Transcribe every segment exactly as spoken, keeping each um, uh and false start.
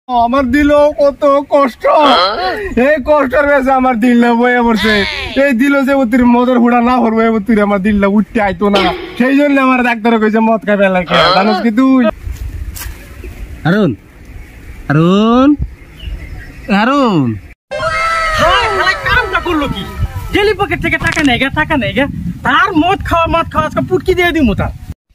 আমার দিল কত কষ্ট, এই কষ্টের বেশে আমার দিলটা বয়ে পড়ছে। এই দিল যে তুই মদের হুড়া না করবো তুই আমার দিলটা উঠতে আইতো না, সেই জন্য আমার ডাক্তার কইছে মদ খাবে লাগে। জানোস কি তুই? হারুন হারুন হারুন কামটা করলো কি? ডেলি পকেট থেকে টাকা নেই গে টাকা নেই গে তার মদ খাওয়া মদ খাওয়া আজকে পুটকি দিয়ে দিমু তার।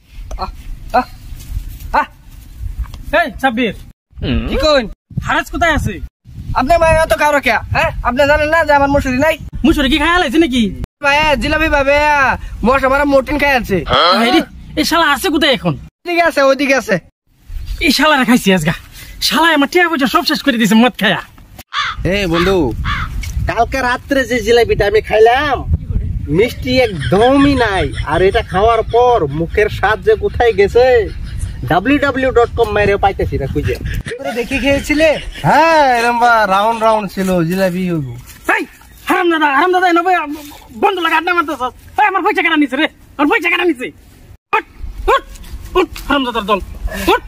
এই সাব্বির কি কইন? হারাজ কোথায় আছে? আপনি মায়া তো কারো কে? হ্যাঁ আপনি জানেন না যে আমার মুসুরি নাই? মুসুরি কি খাই আলাইছে নাকি? ভাইয়া জিলাপি ভাবে মশা মারা মোটিন খাই আছে। এই শালা আছে কোথায় এখন? ওইদিকে আছে ওইদিকে আছে। এই শালারা খাইছি আজগা, শালা আমার টিয়া পয়সা সব শেষ করে দিয়েছে মদ খায়া। এই বন্ধু, কালকে রাত্রে যে জিলাপিটা আমি খাইলাম মিষ্টি একদমই নাই, আর এটা খাওয়ার পর মুখের স্বাদ যে কোথায় গেছে ডাব্লিউ ডাব্লিউ ডট কম মেরে পাইতেছি না খুঁজে। দেখে খেয়েছিলে? হ্যাঁ এরকম রাউন্ড রাউন্ড ছিল জিলাপি। এই হারাম দাদা হারাম দাদা এনে বন্ধ লাগা আড্ডা মারতেছ। এই আমার পয়সা কাটা নিছে রে, আমার পয়সা কাটা নিছে। উঠ উঠ উঠ হারাম দাদার দল উঠ।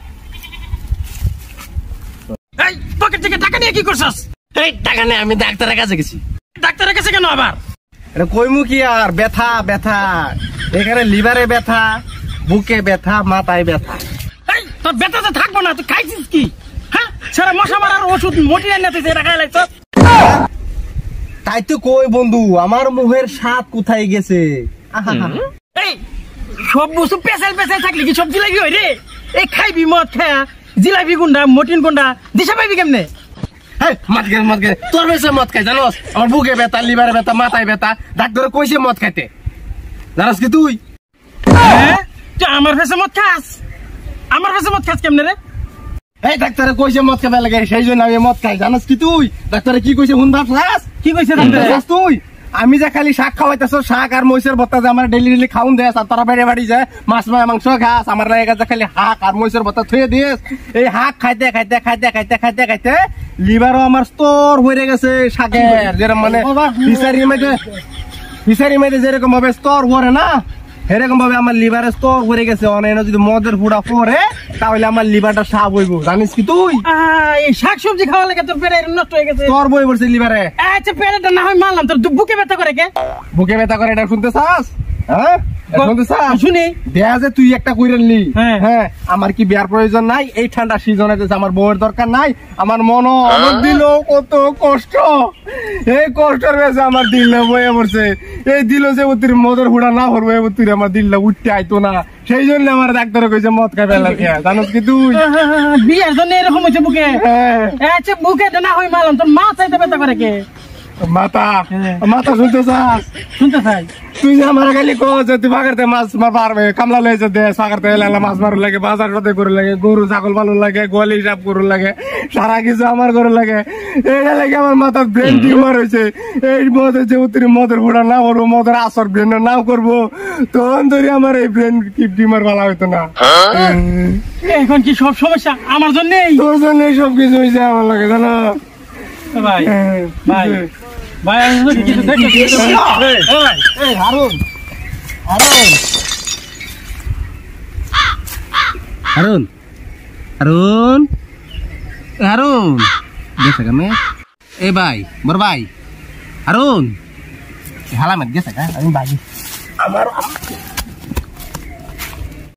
এই পকেট থেকে টাকা নিয়ে কি করছস? এই টাকা নেই, আমি ডাক্তারের কাছে গেছি। ডাক্তারের কাছে কেন আবার? এটা কইমু কি আর, ব্যথা ব্যথা এখানে লিভারে ব্যথা, বুকে ব্যথা, মাথায় ব্যথা। এই তোর ব্যথা তো থাকবো না, তুই খাইছিস কি? হ্যাঁ সারা মশা মারার ওষুধ মোটি এনে তুই এটা খাই লাইছ। তাই তো কই বন্ধু, আমার মুখের স্বাদ কোথায় গেছে। এই সব বস্তু পেছাল পেছাল থাকলে কি সব জিলাপি হয় রে? এই খাইবি মদ খায়া জিলাপি গুন্ডা মটিন গুন্ডা দিশা পাইবি কেমনে? মদ খাই মদ খাই তোর বেশি মদ খাই জানোস? আমার বুকে ব্যথা, লিভারে ব্যথা, মাথায় ব্যথা, ডাক্তার কইছে মদ খাইতে। জানোস কি তুই? হ্যাঁ তুই আমার কাছে মদ খাস? আমার কাছে মদ খাস কেমনে রে? এই ডাক্তারে কইছে মদ খাবে লাগে, সেই জন্য আমি মদ খাই। জানোস কি তুই ডাক্তারে কি কইছে? হুন ভাবছাস কি কইছে ডাক্তারে? তুই আমি যে খালি শাক খাওয়াইতেছ, শাক আর মহিষের ভর্তা যে আমার ডেলি ডেলি খাউন দেস, আর তোরা বাইরে বাড়ি যায় মাছ মাংস খাস, আমার লাগে খালি শাক আর মহিষের ভর্তা থুয়ে দিস। এই শাক খাইতে খাইতে খাইতে খাইতে খাইতে খাইতে লিভারও আমার স্তর হয়ে গেছে শাকের, যেরকম মানে ফিসারি মেয়েতে ফিসারি মেয়েতে যেরকম ভাবে স্তর ভরে না, এরকম ভাবে আমার লিভারের স্তর ভরে গেছে। অনেক যদি মদের ফুড়া পরে তাহলে আমার লিভারটা সাপ হইব। জানিস কি তুই? এই শাক সবজি খাওয়া লাগে তোর পেট নষ্ট হয়ে গেছে, স্তর বই পড়ছে লিভারে। আচ্ছা পেটটা না হয় মানলাম, তোর বুকে ব্যথা করে কে? বুকে ব্যথা করে এটা শুনতে চাস? হ্যাঁ শুনতে চাস? শুনি দেয়া যে তুই একটা কইরেনলি। হ্যাঁ হ্যাঁ আমার কি বিয়ার প্রয়োজন নাই? এই ঠান্ডা সিজনে আমার বউয়ের দরকার নাই? আমার মন আমার দিল কত কষ্ট, এই কষ্টের বেশে আমার দিলটা বয়ে পড়ছে। এই দিল যে তুই মদের হুড়া না করবো তুই আমার দিলটা উঠতে আইতো না, সেই জন্য আমার ডাক্তার কইছে মদ খাবে লাগে। জানোস কি তুই? বিয়ার জন্য এরকম হয়েছে বুকে? আচ্ছা বুকে না হয় মানলাম, তোর মা চাইতে ব্যথা করে কে? মাথা মাথা শুনতে চাস? শুনতে চাই। তুই যে আমার খালি কো যে তুই বাগারতে মাছ মার পারবে, কামলা লইছে দে সাগরতে এলা মাছ মারু লাগে, বাজার সাথে করে লাগে, গরু ছাগল পালন লাগে, গোয়ালি হিসাব করু লাগে, সারা কিছু আমার করে লাগে। এইটা লাগে আমার মাথার ব্রেন টিউমার হয়েছে। এই মদের যে তুই মদের ফোড়া না করবো, মদের আসর ব্রেন নাও করবো, তখন ধরে আমার এই ব্রেন কি টিউমার ভালো হইতো না। এখন কি সব সমস্যা আমার জন্যই? তোর জন্যই সব কিছু হয়েছে আমার লাগে, জানো ভাই? ভাই ভাই আমি কিছু দেখি। এই হারুন হারুন হারুন হারুন হারুন গেছে কেমন? এ ভাই বড় ভাই হারুন হালামের গেছে কা? আমি বাগি আমার